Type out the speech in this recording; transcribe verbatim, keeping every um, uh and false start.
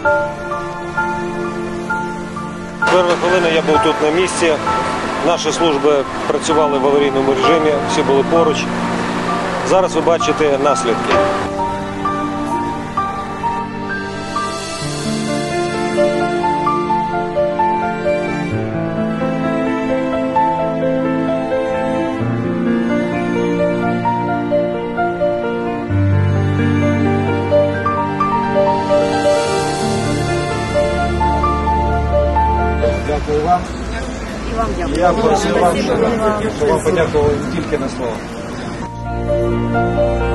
Першої хвилини я був тут на місці. Наші служби працювали в аварійному режимі, всі були поруч. Зараз ви бачите наслідки. Дякую вам. І вам дякую. Я просив вас, щоб вам подякував тільки на слово.